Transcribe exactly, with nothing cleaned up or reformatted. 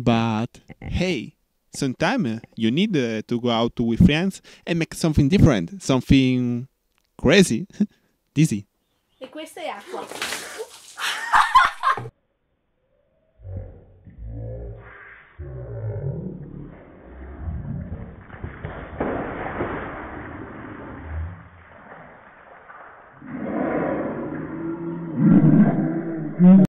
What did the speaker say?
But hey, sometimes you need uh, to go out with friends and make something different, something crazy, dizzy. E questa è acqua.